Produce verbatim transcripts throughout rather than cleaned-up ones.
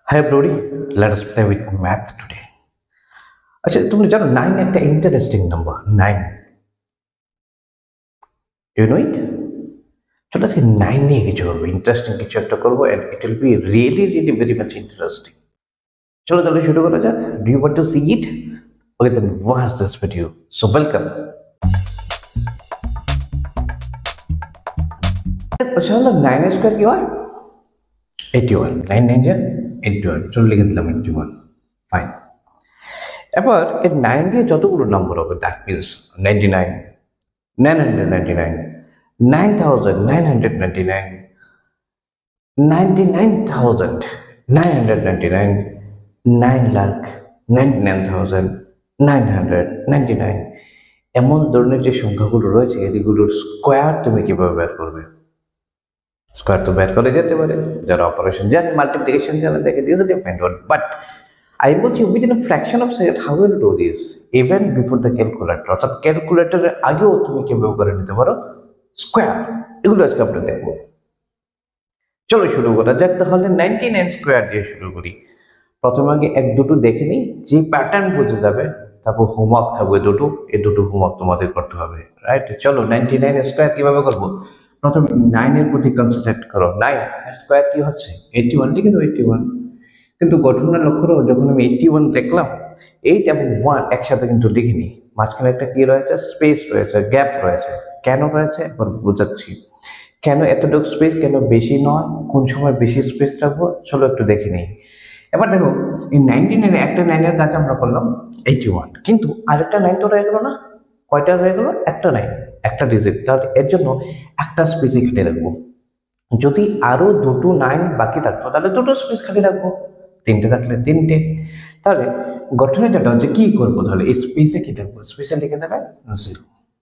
Hi everybody, let us play with math today. আচ্ছা তুমি জানো নাইন একটা interesting number nine you know it চলো আজকে নাইন নিয়ে কিছু করবো ইন্টারেস্টিং কিছু একটা করবো and it will be really really very much interesting চলো তাহলে শুরু করা যাক do you want to see it okay then watch this video so welcome আচ্ছা হলো নাইন স্কোয়ার কি হয় এইটি ওয়ান নাইন নাইন যা এইটি ওয়ান চলো লিখে দিলাম এইটি ওয়ান ফাইন এবার এর নাইন দিয়ে যতগুলো নম্বর হবে that means ninety nine nine hundred ninety nine nine thousand nine hundred ninety nine ninety nine thousand nine hundred ninety nine nine lakh ninety nine thousand nine hundred ninety nine এমন ধরনের যে সংখ্যাগুলো রয়েছে এগুলোর স্কোয়ার তুমি কিভাবে বের করবে স্কোয়ার তো বের করে যেতে পারে যারা অপারেশন জানে মাল্টিপ্লিকেশন জানে দেখে this depend on but I will you within a fraction of second how will you do this even before the calculator অর্থাৎ ক্যালকুলেটরের আগেও তুমি কিভাবে করে নিতে পারো স্কোয়ার এগুলো আজকে আমরা দেখবো চলো শুরু করা যাক তাহলে নাইনটি নাইন স্কোয়ার দিয়ে শুরু করি প্রথমে আগে এক দুটো দেখে নিই যে প্যাটার্ন বুঝে যাবে তারপর হোমওয়ার্ক থাকবে দুটো এই দুটো হোমওয়ার্ক তোমাদের করতে হবে রাইট চলো নাইনটি নাইন স্কোয়ার কিভাবে করবো প্রথমে নাইনের প্রতি কনসেন্ট্রেট করো নাইন স্কোয়ার কি হচ্ছে এইটি ওয়ান ঠিক আছে এইটি ওয়ান কিন্তু গঠনের লক্ষ্য করো যখন আমি এইটি ওয়ান দেখলাম এইট এবং ওয়ান একসাথে কিন্তু লিখিনি মাঝখানে একটা কি রয়েছে স্পেস রয়েছে গ্যাপ রয়েছে কেন রয়েছে এবার বোঝাচ্ছি কেন এতটুকু স্পেস কেন বেশি নয় কোন সময় বেশি স্পেস রাখবো চলো একটু দেখে নিই এবার দেখো এই নাইনটি নাইন একটা নাইনের কাজ আমরা করলাম এইটি ওয়ান কিন্তু আরেকটা নাইন তো রয়ে গেলো না কয়টা রয়ে গেলো একটা নাইন একটা ডিজিট তাহলে এর জন্য একটা স্পেসই কেটে রাখবো যদি আরো দুটো নাইন বাকি থাকতো তাহলে দুটো স্পেস খালি রাখবো তিনটে থাকলে তিনটে তাহলে গঠনের যেটা হচ্ছে কি করবো তাহলে স্পেসে কি থাকবো স্পেসে লিখে দেবে জিরো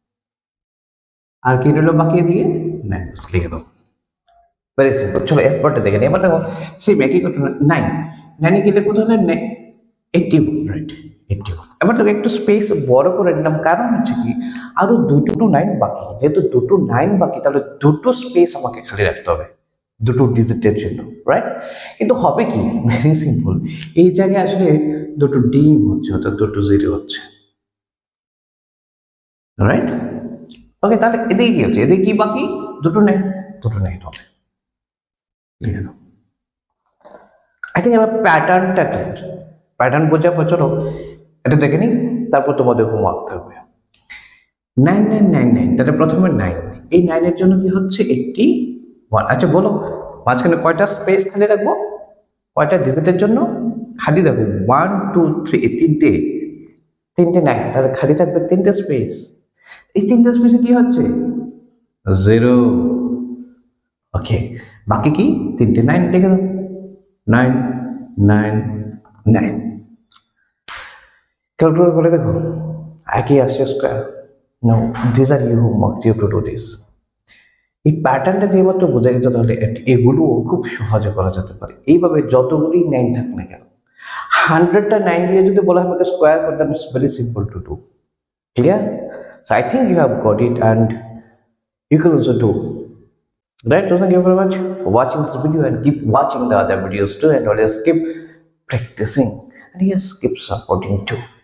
আর কি রইলো বাকি দিয়ে নাইন লিখে দেবো ভেরি সিম্পল চলো এরপরটা দেখে নিই এবার দেখো সেম একই ঘটনা নাইন নাইনে কি লিখবো তাহলে eighty one right eighty one এবার তোকে একটু স্পেস বড় করে নিলাম কারণ হচ্ছে কি আরো দুটো নাইন বাকি যেহেতু দুটো নাইন বাকি তাহলে দুটো স্পেস আমাকে খালি রাখতে হবে দুটো ডিজিটের জন্য রাইট কিন্তু হবে কি ভেরি সিম্পল এই জায়গায় আসলে দুটো ডিম হচ্ছে অর্থাৎ দুটো জিরো হচ্ছে রাইট ওকে তাহলে এদিকে কি হচ্ছে এদিকে কি বাকি দুটো নাইন দুটো নাইন হবে আই থিঙ্ক আমার প্যাটার্নটা ক্লিয়ার প্যাটার্ন বোঝা চলো এটা দেখে নিই তারপর তোমাদের হোমওয়ার্ক থাকবে নাইন নাইন নাইন নাইন তাহলে প্রথমে নাইন এই নাইনের জন্য কি হচ্ছে একটি ওয়ান আচ্ছা বলো মাঝখানে কয়টা স্পেস খালি রাখবো কয়টা ডিজিটের জন্য খালি রাখবো ওয়ান টু থ্রি এই তিনটে তিনটে নাইন তাহলে খালি থাকবে তিনটে স্পেস এই তিনটে স্পেসে কি হচ্ছে জিরো ওকে বাকি কি তিনটে নাইন লিখে দাও নাইন নাইন নাইন ক্যালকুলেটর করে দেখো একই আসছে square no this are you homework you to do this এই প্যাটার্নটা যে মাত্র বোঝা গেছে তাহলে এগুলো খুব সহজে করা যেতে পারে এইভাবে যতগুলি নাইন থাক না কেন হান্ড্রেডটা নাইন দিয়ে যদি বলা হয় আমাকে স্কোয়ার করতে it's very simple to do clear so I think you have got it and you can also do right. So thank you very much for watching this video and keep watching the other videos too and always keep practicing and yes keep supporting too.